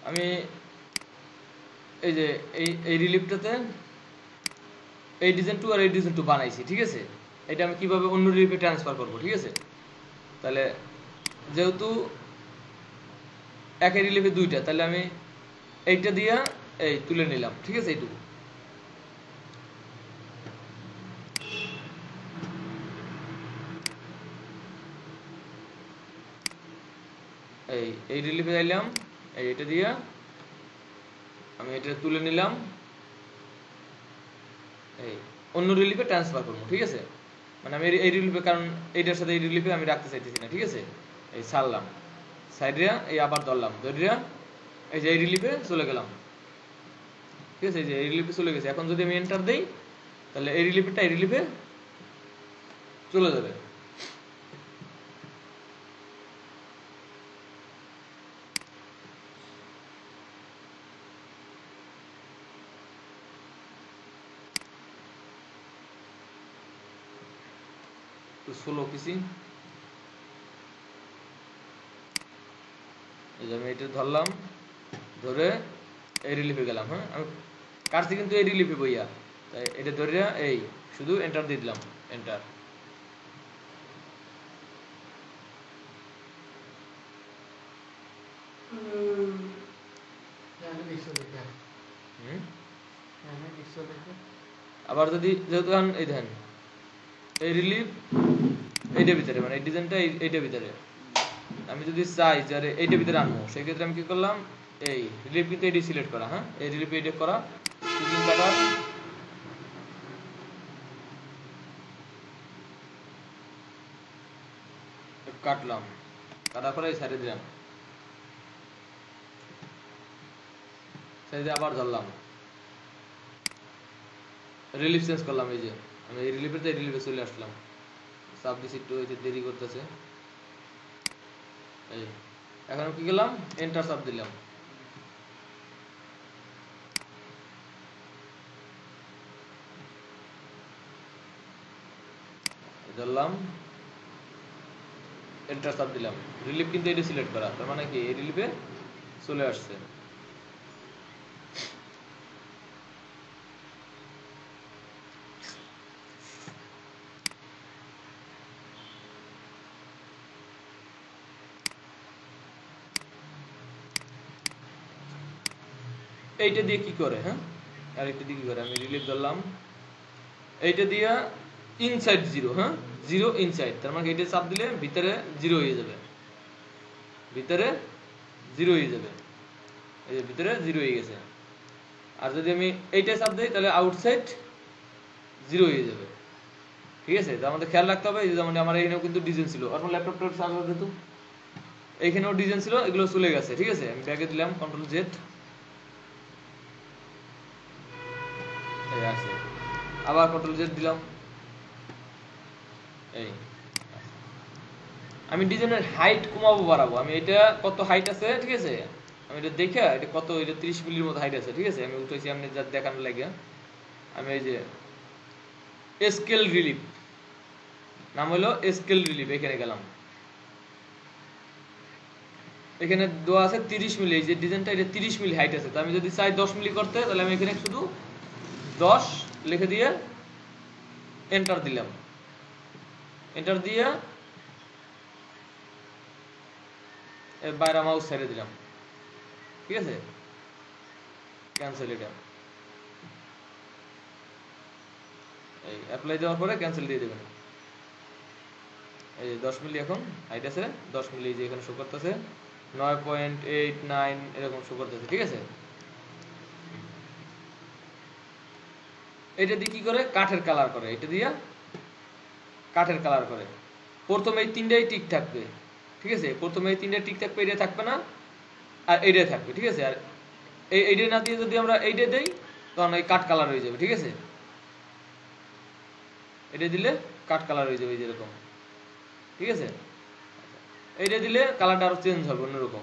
আমি এই যে এই রিলিফটাতে এই ডিজাইন 2 আর এই ডিজাইন 2 বানাইছি, ঠিক আছে। এটা আমি কিভাবে অন্য রিলিফে ট্রান্সফার করব, ঠিক আছে। তাহলে যেহেতু একই রিলিফে দুইটা, তাহলে আমি এইটা দিয়া এই তুলে নিলাম, ঠিক আছে। এইটুকু এই রিলিফে যাইলাম, এটা দিয়া আমি এটা তুলে নিলাম, এই অন্য রিলিফে ট্রান্সফার করবো, ঠিক আছে। মানে আমি এই রিলিফে, কারণ এইটার সাথে এই রিলিফে আমি রাখতে চাইতেছি না, ঠিক আছে। এই ছাড়লাম, সাইডে এই আবার ধরলাম, ধরিয়া এই যে এই রিলিফে চলে গেলাম, ঠিক আছে। এই যে এই রিলিফে চলে গেছে। এখন যদি আমি এন্টার দেই, তাহলে এই রিলিফেরটা এই রিলিফে চলে যাবে। স্লো কিছু, এই যে আমি এটা ধরলাম, ধরে এই রিলিফে গেলাম। হ্যাঁ, আমি কাটছি কিন্তু এই রিলিফে বইয়া, তাই এটা ধরে এই শুধু এন্টার দিয়ে দিলাম, এন্টার। আবার যদি যেহেতু এই দেখেন এই রিলিফ এইটার ভিতরে, মানে এই ডিজাইনটা এইটার ভিতরে, আমি যদি চাই যে এইটার ভিতরে আনবো, সেই ক্ষেত্রে আমি কি করলাম, এই রিলিফ কিন্তু এটি সিলেক্ট করা, হ্যাঁ, এই রিলিফ এডিট করা, স্ক্রিন কাটার, কাটলাম, কাটার পরে এই সাইডে দিলাম, সাইডে আবার ধরলাম, রিলিফ চেঞ্জ করলাম। এই যে আমি এই রিলিফের এই রিলিফে চলে আসলাম, সাব দিছি, একটু দেরি করতেছে। এই এখন কি করলাম, এন্টার চাপ দিলাম, ধরলাম, এন্টার চাপ দিলাম, রিলিফ কিন্তু এটা সিলেক্ট করা, তার মানে কি এই রিলিফে চলে আসছে। এইটা দিয়ে কি করে, হ্যাঁ, আর এটা দিয়ে কি করে, আমি রিলিফ ধরলাম, এইটা দিয়া ইনসাইড জিরো, হ্যাঁ, জিরো ইনসাইড, তার মানে এটা চাপ দিলে ভিতরে জিরো হয়ে যাবে, ভিতরে জিরো হয়ে যাবে, এই যে ভিতরে জিরো হয়ে গেছে। আর যদি আমি এইটা চাপ দিই, তাহলে আউটসাইড জিরো হয়ে যাবে, ঠিক আছে। তো আমাদের খেয়াল রাখতে হবে, এই যে যেমন আমার এখানেও কিন্তু ডিজাইন ছিল, আপনার ল্যাপটপটা চালু যেহেতু এইখানেও ডিজাইন ছিল, এগুলো চলে গেছে, ঠিক আছে। আমি ব্যাগে দিলাম কন্ট্রোল জেড, এই আছে, আবার কন্ট্রোল জেড দিলাম, এই আমি ডিজাইনের হাইট কমাবো বাড়াবো, আমি এটা কত হাইট আছে, ঠিক আছে, আমি এটা দেখে এটা কত, এটা 30 মিলির মতো হাইট আছে, ঠিক আছে। আমি উঠেছি আপনি যা দেখানোর লাগে, আমি এই যে স্কেল রিলিফ, নাম হলো স্কেল রিলিফ, এখানে গেলাম, এখানে দেওয়া আছে 30 মিলি, এই যে ডিজাইনটা এটা 30 মিলি হাইট আছে। তো আমি যদি চাই 10 মিলি করতে, তাহলে আমি এখানে শুধু 10 লিখে দিয়ে এন্টার দিলাম, এন্টার দিয়ে বাইরে মাউস ছেড়ে দিলাম, ঠিক আছে, ক্যান্সেল। এটা এই অ্যাপ্লাই দেওয়ার পরে ক্যান্সেল দিয়ে দেবেন। এই যে 10 মিলি এখন হাইট আছে, 10 মিলি যে এখানে শো করতেছে, 9.89 এরকম শো করতেছে, ঠিক আছে। এটা দিয়ে কি করে, কাঠের কালার করে, এটা দিয়ে কাঠের কালার করে। প্রথমে এই তিনটাই টিক থাকবে, ঠিক আছে, প্রথমে এই তিনটা টিক থাকবে, এটা থাকবে না, আর এইটাই থাকবে, ঠিক আছে। আর এইটা না দিয়ে যদি আমরা এইটা দেই, তখন এই কাঠ কালার হয়ে যাবে, ঠিক আছে। এটা দিলে কাঠ কালার হয়ে যাবে যেরকম, ঠিক আছে। এইটা দিলে কালারটা আরো চেঞ্জ হবে, অন্যরকম।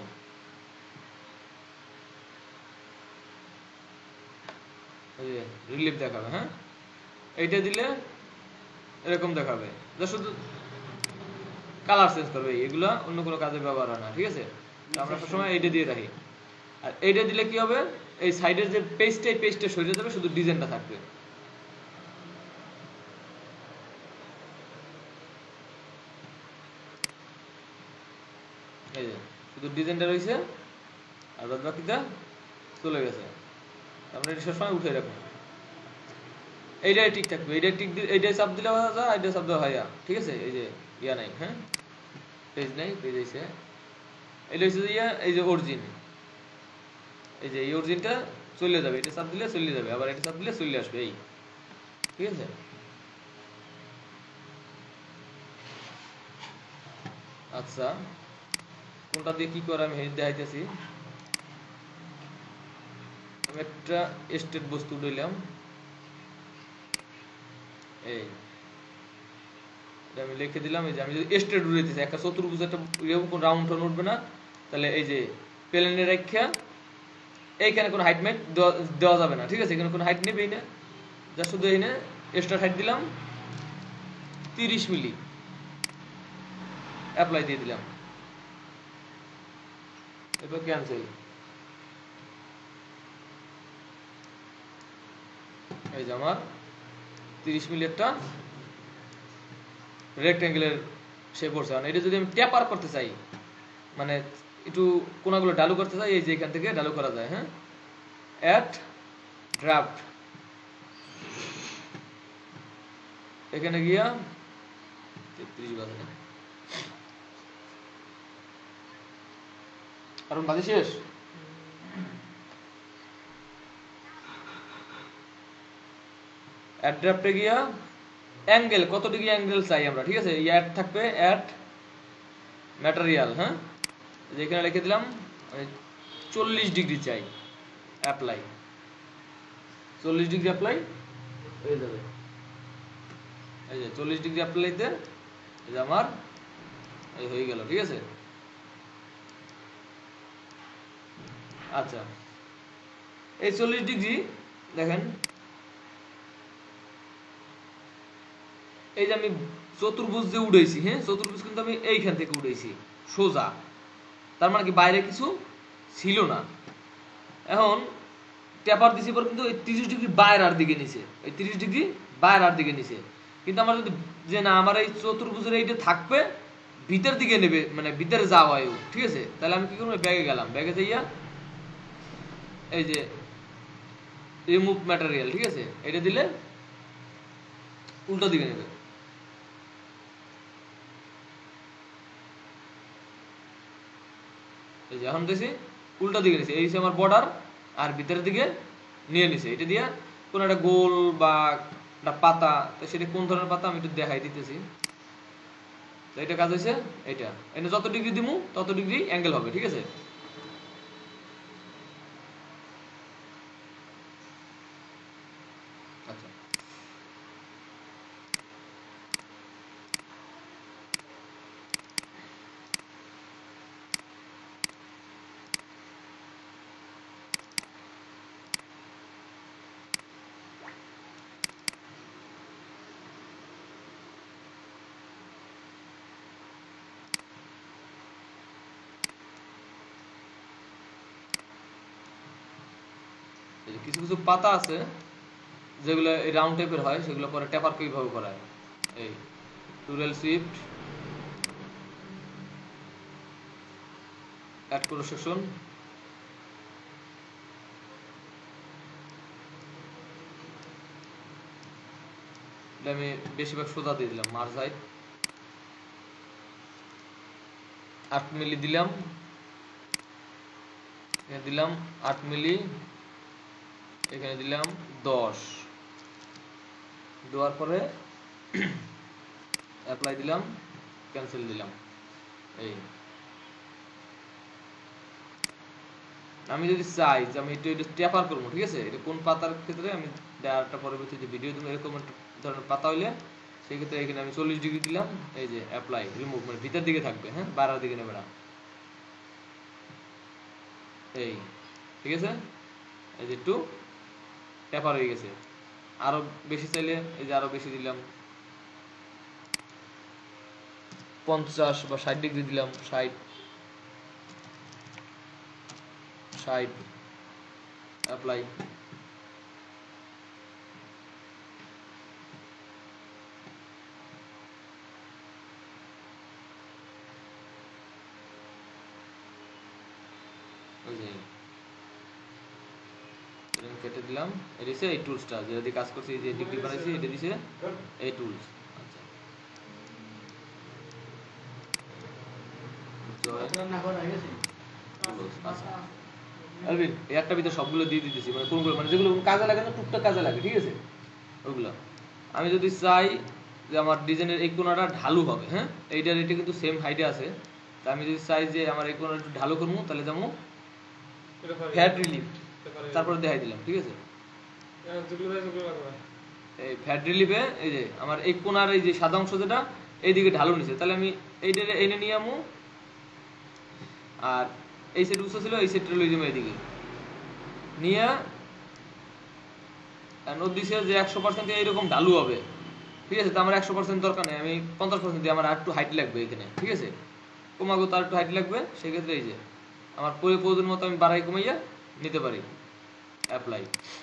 রিলিফ দেখাবে, হ্যাঁ, এইটা দিলে এরকম দেখাবে, শুধু কালার চেঞ্জ করবে, এগুলা অন্য কোনো কাজে ব্যবহার হয় না, ঠিক আছে। আমরা সবসময় এইটা দিয়ে রাখি। আর এইটা দিলে কি হবে, এই সাইডের যে পেজটা, এই পেজটা সরে যাবে, শুধু ডিজাইনটা থাকবে। এই যে শুধু ডিজাইনটা রয়েছে, আর বাদ বাকিটা চলে গেছে। আমরা এটা সবসময় উঠে রাখবো, এইটাই ঠিক থাকবে। এইটাই ঠিক, এইটাই চাপ দিলে হয় যা, এইটাই চাপ দেওয়া হয় যা, ঠিক আছে। এই যে ইয়া নাই, হ্যাঁ পেজ নাই, পেজ আছে। এটা হচ্ছে ইয়া, এই যে অরিজিন, এই যে এই অরিজিনটা চলে যাবে, এটা চাপ দিলে চলে যাবে, আবার এটা চাপ দিলে চলে আসবে, এই ঠিক আছে। আচ্ছা, কোনটা দিয়ে কি করে আমি দেখাইতেছি। আমি একটা স্টেট বস্তু উঠাইলাম, এই আমি লিখে দিলাম। এই যে আমি যদি স্টেট উঠাইতেছি, একটা চতুর্ভুজ, একটা কোন রাউন্ড টোন উঠবে না, তাহলে এই যে প্লেনের রেখা, এইখানে কোনো হাইট মেট দেওয়া যাবে না, ঠিক আছে। এখানে কোনো হাইট নেবেই না, যা শুধু এই না স্টার্ট হাইট দিলাম 30 মিলি, অ্যাপ্লাই দিয়ে দিলাম, এরপর ক্যান্সেল। এই যে আমার 30 মিলি একটা রেক্ট্যাঙ্গেলের শেপ করছে। মানে এটা যদি আমি ট্যাপার করতে চাই, মানে একটু কোনাগুলো ডালু করতে চাই, এই যে এখান থেকে ডালু করা যায়, হ্যাঁ। অ্যাড ড্রাফট, এখানে গিয়া 33 বাজে, কারণ বাজে শেষ। অ্যাড ড্রাফটে গিয়া অ্যাঙ্গেল, কত ডিগ্রি অ্যাঙ্গেল চাই আমরা, ঠিক আছে। অ্যাড থাকবে, অ্যাড ম্যাটেরিয়াল, হ্যাঁ যেখানে লিখে দিলাম 40 ডিগ্রি চাই, অ্যাপ্লাই, 40 ডিগ্রি অ্যাপ্লাই হয়ে যাবে। এই যে 40 ডিগ্রি অ্যাপ্লাইতে এই যে আমার এই হয়ে গেল, ঠিক আছে। আচ্ছা, এই 40 ডিগ্রি দেখেন, এই যে আমি চতুর্ভুজ যে উড়াইছি, হ্যাঁ চতুর্ভুজ কিন্তু আমি এইখান থেকে উড়াইছি সোজা, তার মানে কি বাইরে কিছু ছিল না। এখন ট্যাপার দিছি পর কিন্তু এই 30 ডিগ্রি বাইরের দিকে নিছে, এই 30 ডিগ্রি বাইরের দিকে নিছে। কিন্তু আমার যদি যে না আমার এই চতুর্ভুজের এইটা থাকবে, ভিতর দিকে নেবে, মানে ভিতরে যাওয়া হয়, ঠিক আছে। তাহলে আমি কি করবো, ব্যাগে গেলাম, ব্যাগে যাইয়া এই যে রিমুভ ম্যাটেরিয়াল, ঠিক আছে, এটা দিলে উল্টো দিকে নেবে। এই যে এখন দেখছি উল্টা দিকে নিছে, এই আমার বর্ডার, আর ভিতরের দিকে নিয়ে নিছে। এটা দিয়া কোন একটা গোল বা একটা পাতা, তো সেটা কোন ধরনের পাতা আমি একটু দেখাই দিতেছি। তো এটা কাজ হয়েছে, এটা এনে যত ডিগ্রি দিমু তত ডিগ্রি অ্যাঙ্গেল হবে, ঠিক আছে। আচ্ছা, কিছু কিছু পাতা আছে যেগুলো এই রাউন্ড টাইপের হয়, সেগুলো পরে ট্যাপার কিভাবে করা হয়। এই টুরেল সুইফট, অ্যাড করো সেকশন, আমি বেশিরভাগ সোজা দিয়ে দিলাম, মার্জ হাইট 8 মিলি দিলাম, এখানে দিলাম 8 মিলি, এখানে দিলাম 10, দেওয়ার পরে অ্যাপ্লাই দিলাম, ক্যান্সেল দিলাম। এই আমি যদি চাই যে আমি এটা ট্যাপার করবো, ঠিক আছে, এটা কোন পাতার ক্ষেত্রে আমি একটা পরবর্তীতে ভিডিও দেবো, এরকম একটা ধরনের পাতা হইলে সেই ক্ষেত্রে এখানে আমি 40 ডিগ্রি দিলাম, এই যে অ্যাপ্লাই রিমুভ, মানে ভিতর দিকে থাকবে, হ্যাঁ বাইরের দিকে নেবে না, এই ঠিক আছে। এই যে একটু ট্যাপার হয়ে গেছে। আরো বেশি চাইলে এই যে আরো বেশি দিলাম, 50 বা 60 ডিগ্রি দিলাম, 60 60 অ্যাপ্লাই কেটে দিলাম এটা দিছে এই টুলসটা যেটা দিয়ে কাজ করছি যে ডিগ্রি বানাইছি এটা দিছে এই টুলস আচ্ছা আলবিন এই একটা ভিতরে সবগুলো দিয়ে দিতেছি মানে কোনগুলো মানে যেগুলো কাজে লাগে না টুকটাক কাজে লাগে ঠিক আছে ওগুলো আমি যদি চাই যে আমার ডিজাইনের এই কোণাটা ঢালু হবে হ্যাঁ এইটার এটা কিন্তু সেম হাইটে আছে তা আমি যদি চাই যে আমার এই কোণাটা একটু ঢালু করবো তাহলে যেমন ফ্যাট রিলিফ তারপরে দেখাই দিলাম ঠিক আছে এই ফ্যাট রিলিফে এই যে আমার এই কোণার এই যে সাদা অংশ যেটা এইদিকে ঢালু নিছে তাহলে আমি এইটা এনে নিয়ে আমু আর এই সেট উঁচু ছিল এই সেটটা লই যাবো এইদিকে নিয়ে দিছে যে 100% এইরকম ঢালু হবে ঠিক আছে তো আমার 100% দরকার নেই আমি 50% দিয়ে আমার আর একটু হাইট লাগবে এখানে ঠিক আছে কমাগো তার একটু হাইট লাগবে সেই ক্ষেত্রে এই যে আমার প্রয়োজন মতো আমি বাড়াই কমাইয়া নিতে পারি অ্যাপ্লাই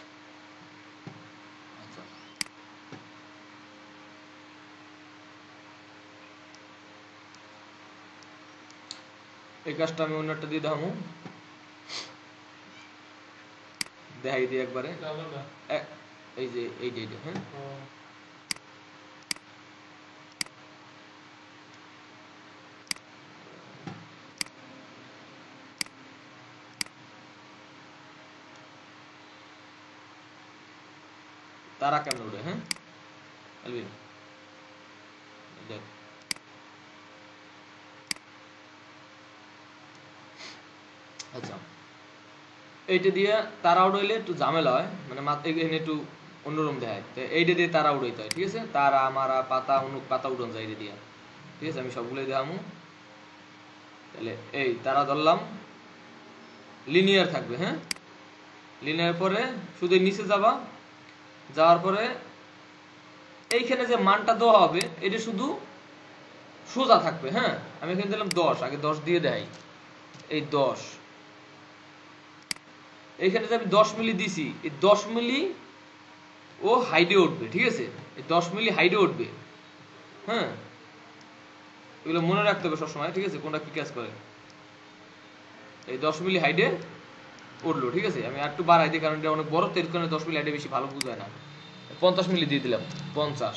আচ্ছা এই কাজটা আমি অন্যটা দিয়ে দেখাবো দেখাই দিই একবারে এই যে এইটা হ্যাঁ তারা কেমন উঠে হ্যাঁ আলবিন দেখ আচ্ছা এইটা দিয়ে তারা উড়াইলে একটু ঝামেলা হয় মানে এখানে একটু অন্যরকম দেখায় তো এইটা দিয়ে তারা উড়াইতে হয় ঠিক আছে তারা মারা পাতা অনুক পাতা উড়ান যায় এইটা দিয়ে ঠিক আছে আমি সবগুলোই দেখামু তাহলে এই তারা ধরলাম লিনিয়ার থাকবে হ্যাঁ লিনিয়ার পরে শুধু নিচে যাবা যাওয়ার পরে এইখানে যে মানটা দেওয়া হবে এটা শুধু সোজা থাকবে হ্যাঁ আমি এখানে দিলাম 10 আগে 10 দিয়ে দেই এই 10 এইখানে যে আমি 10 মিলি দিছি এই 10 মিলি ও হাইডে উঠবে ঠিক আছে এই 10 মিলি হাইডে উঠবে হ্যাঁ এগুলো মনে রাখতে হবে সবসময় ঠিক আছে কোনটা কি কাজ করে এই 10 মিলি হাইডে উঠলো ঠিক আছে আমি একটু বাড়াই দিই কারণ এটা অনেক বড় তো এর কারণে 10 মিলি হাইডে বেশি ভালো বোঝায় না 50 মিলি দিয়ে দিলাম 50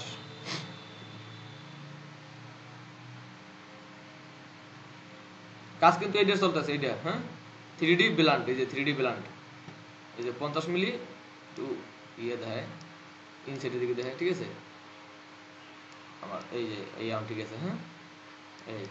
কাজ কিন্তু এইটা চলতেছে এইটা হ্যাঁ 3D ব্লান্ট এই যে 3D ব্লান্ট এই যে 50 মিলি টু ইয়ে দেয় ইনসাইডের দিকে দেয় ঠিক আছে আমার এই যে এই আম ঠিক আছে হ্যাঁ এই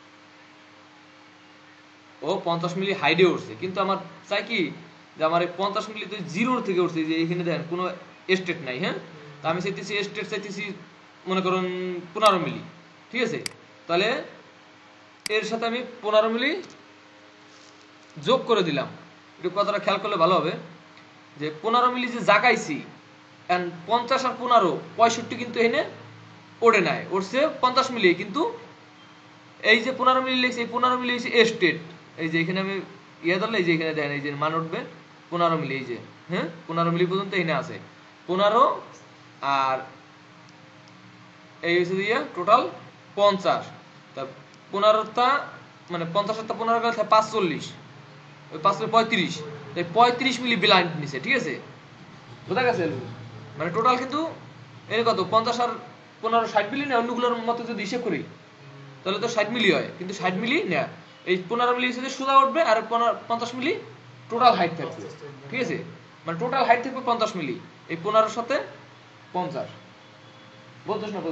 ও 50 মিলি হাইডে উঠছে কিন্তু আমার চাই কি যে আমার এই 50 মিলি তো জিরোর থেকে উঠছে যে এখানে দেখেন কোনো স্টেট নাই হ্যাঁ তা আমি চাইতেছি স্টেট চাইতেছি মনে করুন 15 মিলি ঠিক আছে তাহলে এর সাথে আমি 15 মিলি যোগ করে দিলাম একটু কথাটা খেয়াল করলে ভালো হবে যে 15 মিলি যে জাগাইছি এন্ড 50 আর 15 65 কিন্তু এখানে ওড়ে নাই উঠছে 50 মিলি কিন্তু এই যে 15 মিলি লিখছি এই 15 মিলি হচ্ছে স্টেট এই যে এখানে আমি ইয়া ধরলে এই যে এখানে দেখেন এই যে মান উঠবে 15 মিলি এই যে হ্যাঁ 15 মিলি পর্যন্ত এখানে আছে 15 আর এই হচ্ছে দিয়ে টোটাল 50 তা 15টা মানে 50 টা 15 গেলে 45 ওই 5 35 এই 35 মিলি ব্লাইন্ড নিছে ঠিক আছে বুঝা গেছে মানে টোটাল কিন্তু এর কত 50 আর 15 60 মিলি না অন্যগুলোর মতো যদি হিসাব করি তাহলে তো 60 মিলি হয় কিন্তু 60 মিলি না এই 15 মিলি হিসেবে সোজা উঠবে আর 50 মিলি টোটাল হাইট থাকবে ঠিক আছে মানে টোটাল হাইট থাকবে 50 মিলি এই 15 এর সাথে 50 বলতেছ না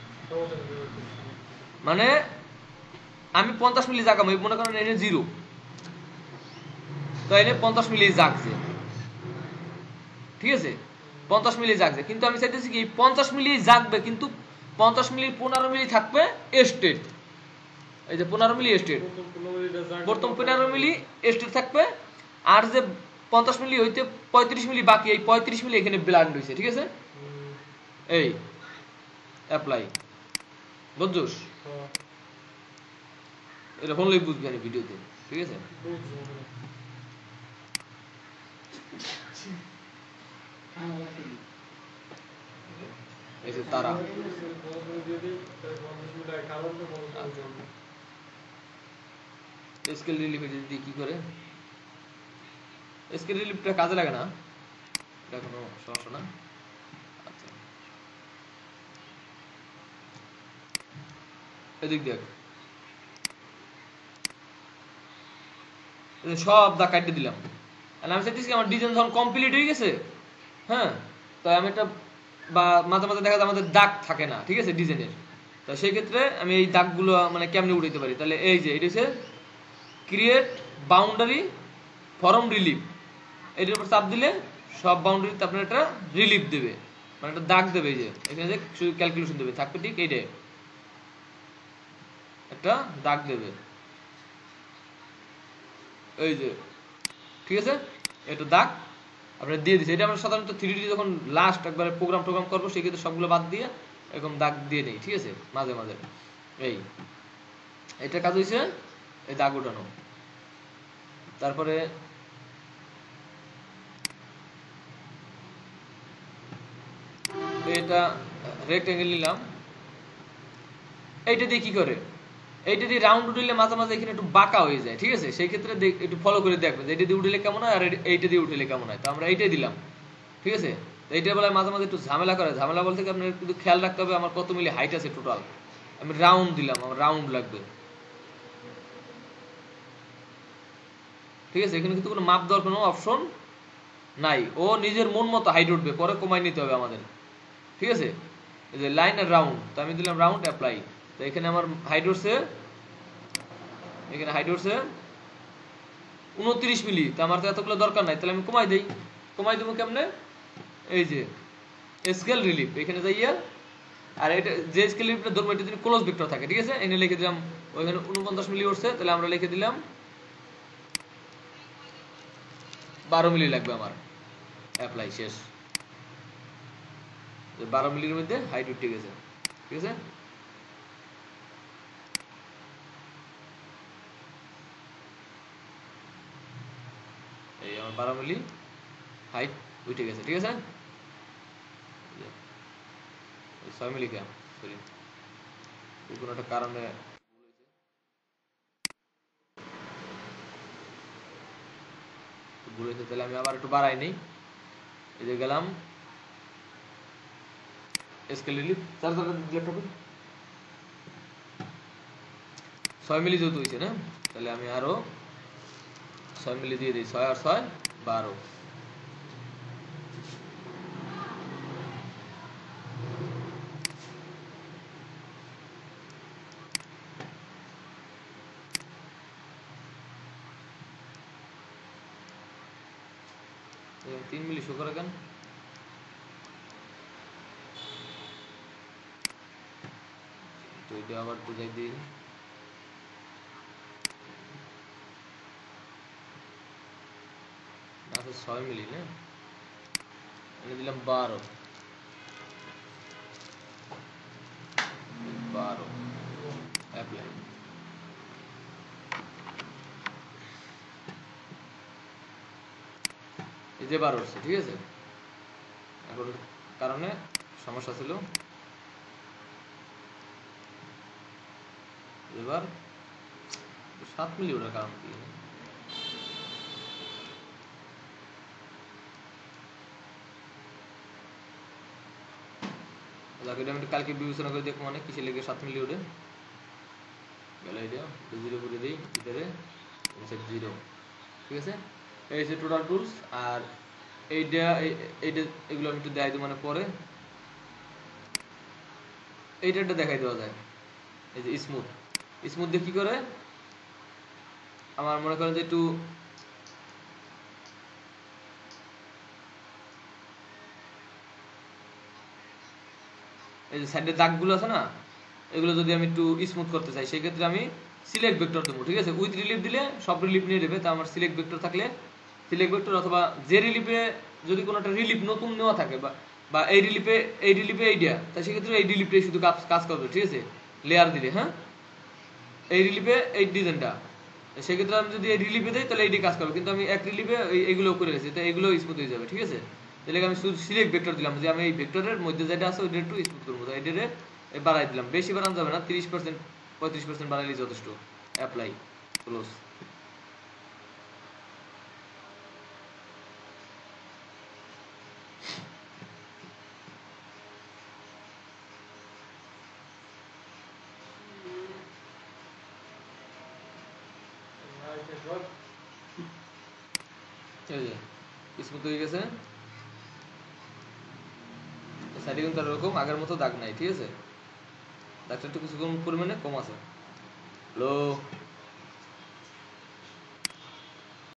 মানে আমি 50 মিলি জাগাম এই মনে করেন এনে 0 তো এনে 50 মিলি জাগছে ঠিক আছে 50 মিলি জাগছে কিন্তু আমি চাইতেছি কি 50 মিলি জাগবে কিন্তু 50 মিলি 15 মিলি থাকবে স্টেট এই যে 15 মিলি স্টেট প্রথম 15 মিলি স্টেট থাকবে আর যে 50 মিলি হইতে 35 মিলি বাকি এই 35 মিলি এখানে ব্লান্ড হইছে ঠিক আছে এই অ্যাপ্লাই বুঝছস এরকম লই বুঝবি আর ভিডিওতে ঠিক আছে এই যে তারা স্কেল রিলিফ দিয়ে কি করে স্কেল রিলিফটা কাজে লাগে না এটা কোনো সমস্যা না আচ্ছা এদিক দেখ সব দাগ কাটতে দিলাম আমি চাইতেছি আমার ডিজাইন যখন কমপ্লিট হয়ে গেছে হ্যাঁ তো আমি একটা বা মাঝে মাঝে দেখা যায় আমাদের দাগ থাকে না ঠিক আছে ডিজাইনের তো সেই ক্ষেত্রে আমি এই দাগগুলো মানে কেমনে উঠাইতে পারি তাহলে এই যে এটা হচ্ছে ক্রিয়েট বাউন্ডারি ফরম রিলিফ এটার উপর চাপ দিলে সব বাউন্ডারিতে আপনার একটা রিলিফ দেবে মানে একটা দাগ দেবে এই যে এখানে যে ক্যালকুলেশন দেবে থাকবে ঠিক এইটাই একটা দাগ দেবে এই যে ঠিক আছে এটা দাগ আপনার দিয়ে দিচ্ছে এটা আমরা সাধারণত 3D যখন লাস্ট একবারে প্রোগ্রাম করবো সেই ক্ষেত্রে সবগুলো বাদ দিয়ে এরকম দাগ দিয়ে নেই ঠিক আছে মাঝে মাঝে এই এটা কাজ হয়েছে এই দাগ উঠানো তারপরে এটা রেক্টেঙ্গেল নিলাম এইটা দিয়ে কি করে এইটা দিয়ে রাউন্ড উঠলে মাঝে মাঝে এখানে একটু বাঁকা হয়ে যায় ঠিক আছে সেই ক্ষেত্রে একটু ফলো করে দেখবেন এইটা দিয়ে উঠলে কেমন হয় আর এইটা দিয়ে উঠলে কেমন হয় তো আমরা এইটাই দিলাম ঠিক আছে এইটা বলে মাঝে মাঝে একটু ঝামেলা করে ঝামেলা বলতে কি আপনার কিন্তু খেয়াল রাখতে হবে আমার কত মিলি হাইট আছে টোটাল আমি রাউন্ড দিলাম আমার রাউন্ড লাগবে ঠিক আছে এখানে কিন্তু কোনো মাপ দেওয়ার কোনো অপশন নাই ও নিজের মন মতো হাইট উঠবে পরে কমাই নিতে হবে আমাদের ঠিক আছে এই যে লাইন আর রাউন্ড তো আমি দিলাম রাউন্ড অ্যাপ্লাই তো এখানে আমার হাইট উঠছে এখানে হাইট উঠছে 29 মিলি তো আমার তো এতগুলো দরকার নাই তাহলে আমি কমাই দেবো কেমনে এই যে স্কেল রিলিফ এখানে যাইয়া আর এটা যে স্কেল রিলিফটা ধরবো এটা যদি ক্লোজ ভেক্টর থাকে ঠিক আছে এনে লিখে দিলাম ওইখানে 49 মিলি উঠছে তাহলে আমরা লিখে দিলাম 12 মিলি লাগবে আমার অ্যাপ্লাই শেষ 12 মিলির মধ্যে হাইট উঠে গেছে ঠিক আছে এই আমার 12 মিলি হাইট উঠে গেছে ঠিক আছে 6 মিলি কেন সরি কোনো একটা কারণে ভুল হয়েছে তাহলে আমি আবার একটু বাড়াই নেই এই যে গেলাম স্কেল রিলিফ ল্যাপটপে 6 মিলি যেহেতু হয়েছে না তাহলে আমি আরো 6 মিলি দিয়ে দিই 6 আর 6 12 3 মিলি শো করে কেন তো এটা আবার বুঝাই দিই আছে 6 মিলি না এনে দিলাম 12 অ্যাপ্লাই এই যে 12 হচ্ছে ঠিক আছে এখন কারণে সমস্যা ছিল এবার 7 মিলি ওটার কারণ কি আমি কালকে বিবেচনা করে দেখবো মানে কিসে লেগে 7 মিলি ওঠে গেল এটা 0 করে দিই ভিতরে 0 ঠিক আছে এই যে টোটাল টুলস আর এইটা এগুলো আমি একটু দেখাই দিই মানে পরে এইটা দেখাই দেওয়া যায় এই যে স্মুথ দিয়ে কি করে আমার মনে করেন যে একটু এই যে সাইডের দাগগুলো আছে না এগুলো যদি আমি একটু স্মুথ করতে চাই সেই ক্ষেত্রে আমি সিলেক্ট ভেক্টর দেবো ঠিক আছে উইথ রিলিফ দিলে সব রিলিফ নিয়ে নেবে তা আমার সিলেক্ট ভেক্টর থাকলে সিলেক্ট ভেক্টর অথবা যে রিলিফে যদি কোনো একটা রিলিফ নতুন নেওয়া থাকে বা এই রিলিফে এইটা তাই সেক্ষেত্রে এই রিলিফটাই শুধু কাজ করবে ঠিক আছে লেয়ার দিলে হ্যাঁ এই রিলিফে এই ডিজাইনটা সেক্ষেত্রে আমি যদি রিলিভে দেই তাহলে এটি কাজ করবে, কিন্তু আমি এক রিলিভে এগুলো করে রেখেছি, তো এগুলো স্মুথ হয়ে যাবে। ঠিক আছে, তাহলে আমি শুধু সিলেক্ট ভেক্টর দিলাম যে আমি এই ভেক্টরের মধ্যে যেটা আছে ওইটা একটু স্মুথ করবো, তো এটারে বাড়াই দিলাম, বেশি বাড়ানো যাবে না, 30% 35% বাড়াইলেই যথেষ্ট। Apply, close. স্মুথ হয়ে গেছে, সাইডে কিন্তু আর ওরকম আগের মতো দাগ নাই। ঠিক আছে, দাগটা একটু কিছু কম পরিমাণে কম আছে। হ্যালো।